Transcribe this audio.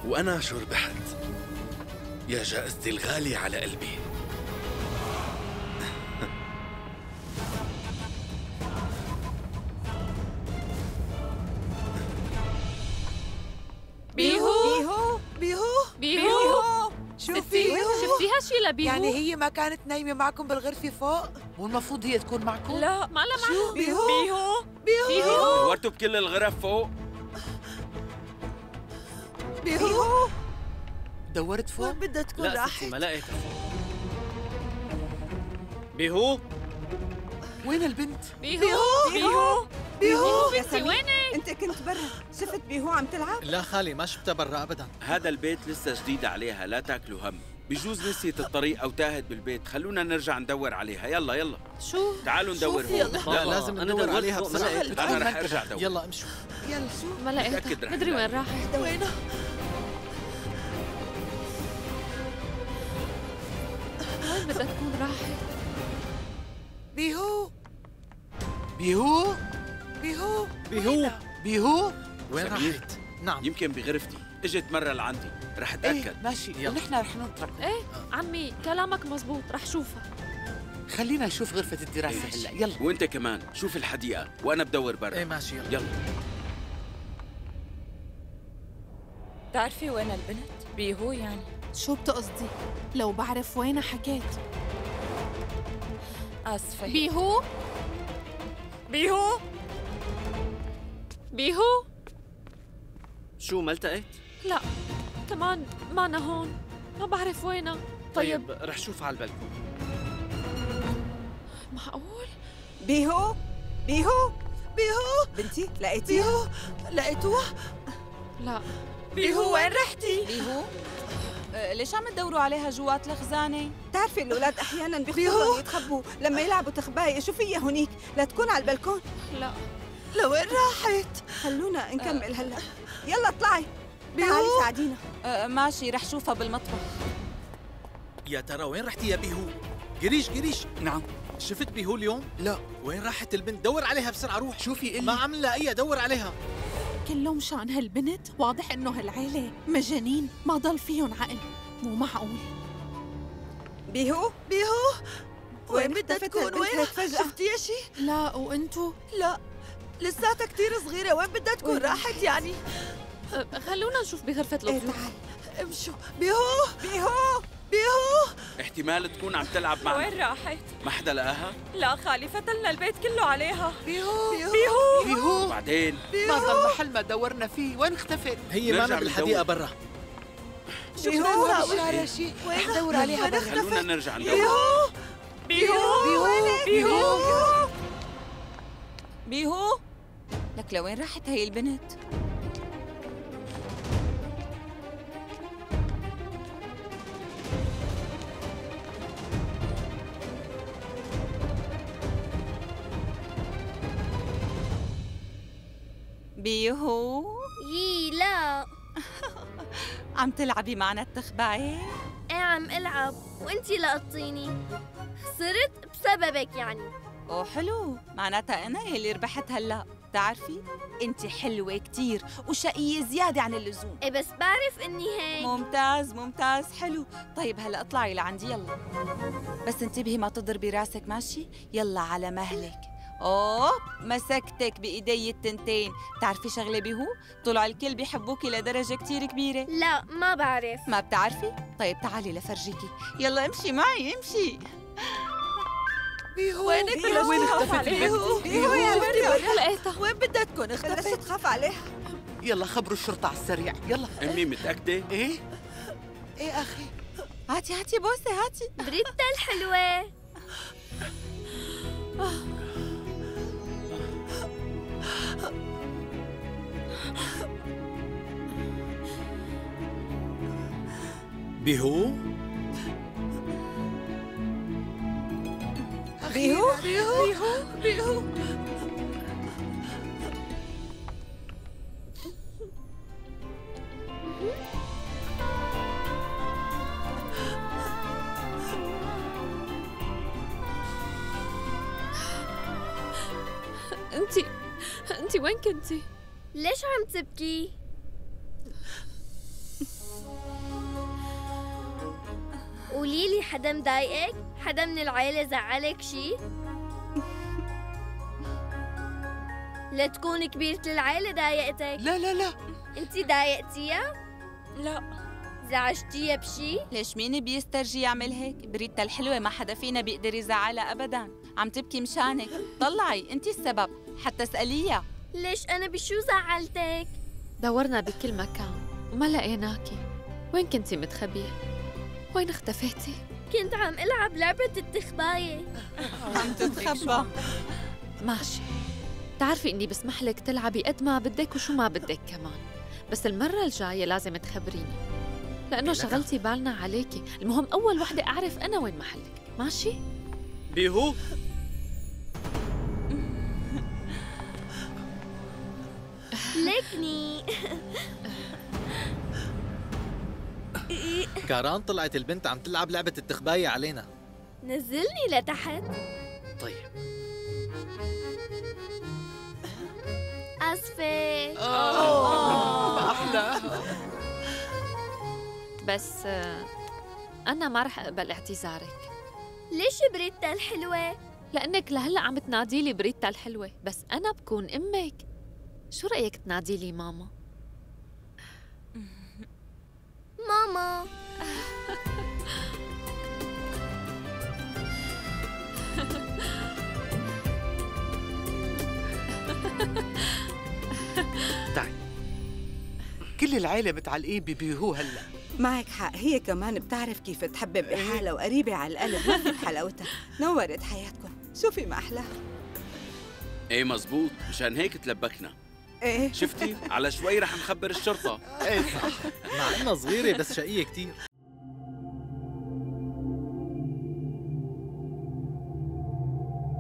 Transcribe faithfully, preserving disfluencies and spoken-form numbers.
وأنا شو ربحت؟ يا جائزتي الغالية على قلبي. بيهو بيهو بيهو بيهو شوفي شفتيها شي لبيهو؟ يعني هي ما كانت نايمة معكم بالغرفة فوق؟ والمفروض هي تكون معكم؟ لا ما لها معها. بيهو بيهو بيهو دورتوا بكل الغرف فوق؟ بيهو دورت فوق؟ وين بدها تكون لا ستي راحت؟ ما لقيتها فوق. بيهو وين البنت؟ بيهو بيهو بيهو يا بنتي سمير، وينك؟ انت كنت برا، شفت بيهو عم تلعب؟ لا خالي ما شفتها برا ابدا. هذا البيت لسه جديد عليها، لا تاكلوا هم. بجوز نسيت الطريق او تاهت بالبيت، خلونا نرجع ندور عليها. يلا يلا شو؟ تعالوا ندور شوفي هون. يلا. لا لازم ندور عليها بسرعه. انا رح ارجع ادور. يلا امشوا. يلا شو؟ ما متأكد لقيتها، رح مدري وين نلاقيها. راحت. وينها؟ وين بدها تكون راحت؟ بيهو بيهو؟ بيهو بيهو بيهو؟ وين سمير. راحت؟ نعم يمكن بغرفتي، اجت مرة لعندي، رح ايه اتاكد. ماشي، يلا. ونحن رح نتركه. ايه عمي كلامك مزبوط، رح شوفها. خلينا نشوف غرفة الدراسة هلا، يلا. وانت كمان شوف الحديقة وانا بدور برا. ايه ماشي يلا. يلا بتعرفي وين البنت؟ بيهو يعني. شو بتقصدي؟ لو بعرف وينها حكيت. آسفة. بيهو؟ بيهو بيهو شو ما التقيت؟ لا كمان مانا هون، ما بعرف وينها. طيب, طيب رح شوف على البلكون. معقول؟ بيهو بيهو بيهو بنتي لقيتيها؟ بيهو لقيتوها؟ لا. بيهو وين رحتي؟ بيهو أه ليش عم تدوروا عليها جوات الخزانة؟ بتعرفي الأولاد أحياناً بيختاروا يتخبوا لما يلعبوا تخباية، شو فيها هونيك؟ لا تكون على البلكون. لا لوين راحت؟ خلونا نكمل هلا. يلا اطلعي تعالي ساعدينا. أه ماشي رح شوفها بالمطبخ. يا ترى وين رحتي يا بيهو؟ قريش قريش. نعم. شفت بيهو اليوم؟ لا. وين راحت البنت؟ دور عليها بسرعه روح. شوفي ما إلي. عم نلاقيها، دور عليها. كلهم مشان هالبنت؟ واضح انه هالعيلة مجانين، ما ضل فيهم عقل، مو معقول. بيهو بيهو وين بدها اختفت تكون؟ هالبنت وين هيك فجأة؟ شفتيها شي؟ لا وانتو؟ لا لساتها كتير صغيرة، وين بدها تكون راحت يعني؟ أه، خلونا نشوف بغرفة ايه الضيوف. تعالي. امشوا. بيهو بيهو بيهو احتمال تكون عم تلعب معنا. وين راحت؟ ما حدا لقاها؟ لا خالي فتلنا البيت كله عليها. بيهو بيهو بيهو؟ بعدين ما ضل محل ما دورنا فيه، وين اختفت؟ هي نرجع معنا بالحديقه بندور. برا. بيهو شارع شيء، وين دور عليها برا. خلونا نرجع ندور. بيهو بيهو بيهو بيهو لك لوين راحت هي البنت؟ بيهو يي لا. عم تلعبي معنا التخباية؟ ايه عم العب وانتي لقطيني، خسرت بسببك يعني. اوه حلو، معناتها انا يلي ربحت هلا. بتعرفي انت حلوة كتير وشقية زيادة عن اللزوم. ايه بس بعرف اني هيك. ممتاز ممتاز حلو. طيب هلا اطلعي لعندي يلا، بس انتبهي ما تضربي راسك ماشي؟ يلا على مهلك. اوه مسكتك بايدي التنتين. بتعرفي شغلة بيهو؟ طلع الكل بيحبوكي لدرجة كتير كبيرة. لا ما بعرف. ما بتعرفي؟ طيب تعالي لفرجيكي. يلا امشي معي امشي. بيهو وينك؟ بيهو وين بيهو اختفت بيهو البنت؟ بيهو يا مريم ما لقيتها. وين بدها تكون بلشت اختفت؟ تخاف عليها. يلا خبروا الشرطة على السريع، يلا. امي متأكدة؟ ايه؟ ايه اخي هاتي هاتي بوسة هاتي. بريتا الحلوة. بيهو؟ بيهو بيهو بيهو انتي انتي وين كنتي؟ ليش عم تبكي؟ قولي لي، حدا مضايقك؟ حدا من العيلة زعلك شي؟ لا تكون كبيرة العيلة ضايقتك. لا لا لا، انتي ضايقتيها؟ لا. زعجتيها بشي؟ ليش مين بيسترجي يعمل هيك؟ بريتا الحلوة ما حدا فينا بيقدر يزعلها أبداً. عم تبكي مشانك. طلعي انتي السبب، حتى اسأليها. ليش أنا بشو زعلتك؟ دورنا بكل مكان وما لقيناكي. وين كنتي متخبية؟ وين اختفيتي؟ كنت عم ألعب لعبة التخباية. عم تتخبى. ماشي، بتعرفي إني بسمح لك تلعبي قد ما بدك وشو ما بدك كمان، بس المرة الجاية لازم تخبريني، لأنه شغلتي بالنا عليكي. المهم أول وحدة أعرف أنا وين محلك، ماشي؟ بيهو، لكني كاران، طلعت البنت عم تلعب لعبة التخباية علينا. نزلني لتحت. طيب. آسفة. ما أحلى. بس آه، أنا ما رح أقبل اعتذارك. ليش بريتا الحلوة؟ لأنك لهلأ عم تنادي لي بريتا الحلوة، بس أنا بكون أمك. شو رأيك تنادي لي ماما؟ ماما. تعي. كل العيلة متعلقين ببيهو هلا. معك حق، هي كمان بتعرف كيف تحبب بحالها وقريبة على القلب، ما في بحلاوتها. نورت حياتكم، شوفي ما أحلاها. ايه مزبوط، مشان هيك تلبكنا. ايه شفتي؟ على شوي رح نخبر الشرطة. ايه صح. مع انها صغيرة بس شقية كتير.